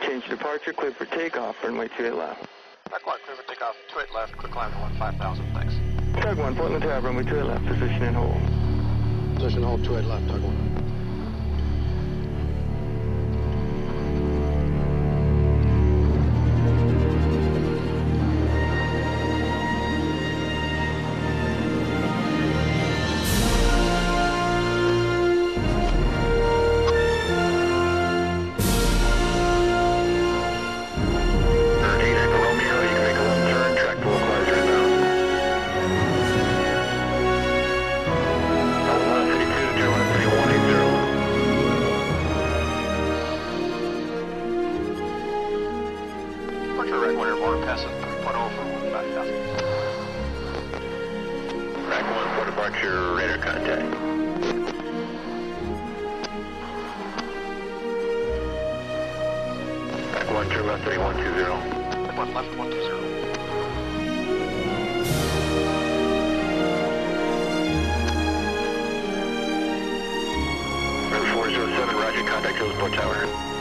Change departure, clear for takeoff, runway 28 left. Track 1, clear for takeoff, 28 left, quick climb for 15,000, thanks. Tug 1, Portland Tower, runway 28 left, position and hold. Position hold, 28 left, Tug 1. Departure, radar contact. Back 1, turn left 3120. Back 1, left 120. Route 407, roger, contact Hillsport Tower.